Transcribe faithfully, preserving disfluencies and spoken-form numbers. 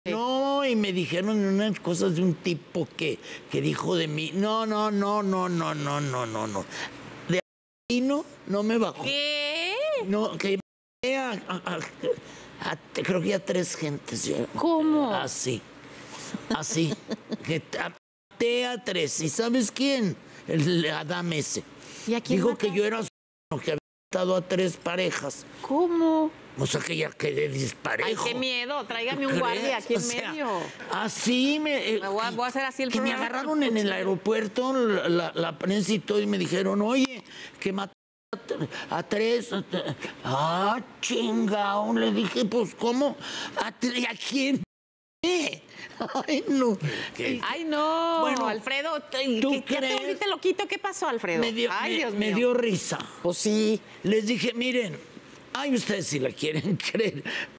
No, y me dijeron unas cosas de un tipo que, que dijo de mí. No, no, no, no, no, no, no, no, no. De ahí no, no me bajó. ¿Qué? No, que a, a, a, a, creo que a tres gentes. ¿Cómo? Así, así. Que até a tres. ¿Y sabes quién? El Adam ese. ¿Y a quién dijo mataste? que yo era que había matado a tres parejas. ¿Cómo? O sea, que ya quedé Ay, disparejo. qué miedo. Tráigame un ¿Tú guardia crees? aquí en O sea, medio. Así me... Me voy a, voy a hacer así el que me programa. agarraron en el aeropuerto, la, la, la prensa y todo, y me dijeron, oye, que mataron a, a tres. A, ah, chingao. Le dije, pues, ¿cómo? ¿A, tre- ¿a quién? Ay, no. Ay, no. Bueno, Alfredo, ¿qué, ¿tú ¿qué te crees? volviste loquito? ¿Qué pasó, Alfredo? Me dio, Ay, me- Dios me mío. dio risa. Pues sí. Les dije, miren, ay, ustedes si la quieren creer,